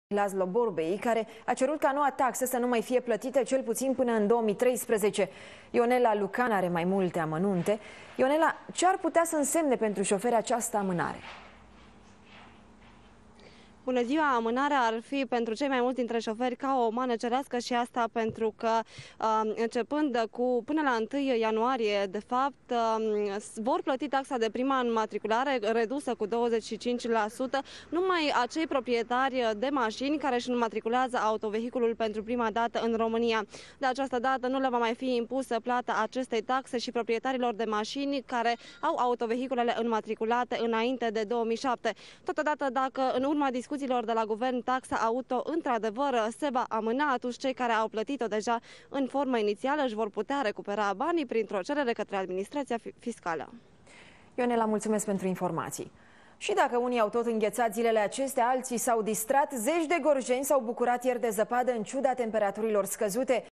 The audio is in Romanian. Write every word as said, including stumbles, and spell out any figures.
Laszlo Borbély, care a cerut ca noua taxă să nu mai fie plătită cel puțin până în două mii treisprezece. Ionela Lucan are mai multe amănunte. Ionela, ce ar putea să însemne pentru șoferi această amânare? Bună ziua! Amânarea ar fi pentru cei mai mulți dintre șoferi ca o mană cerească, și asta pentru că începând cu până la întâi ianuarie, de fapt, vor plăti taxa de prima înmatriculare redusă cu douăzeci și cinci la sută numai acei proprietari de mașini care își înmatriculează autovehiculul pentru prima dată în România. De această dată nu le va mai fi impusă plata acestei taxe și proprietarilor de mașini care au autovehiculele înmatriculate înainte de două mii șapte. Totodată, dacă în urma discuțiilor de la guvern taxa auto într-adevăr se va amâna, atunci cei care au plătit-o deja în formă inițială își vor putea recupera banii printr-o cerere către administrația fiscală. Ionela, mulțumesc pentru informații. Și dacă unii au tot înghețat zilele acestea, alții s-au distrat, zeci de gorjeni s-au bucurat ieri de zăpadă în ciuda temperaturilor scăzute.